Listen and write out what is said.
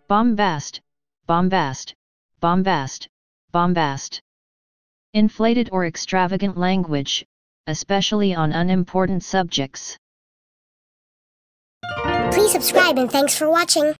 Bombast, bombast, bombast, bombast. Inflated or extravagant language, especially on unimportant subjects. Please subscribe and thanks for watching.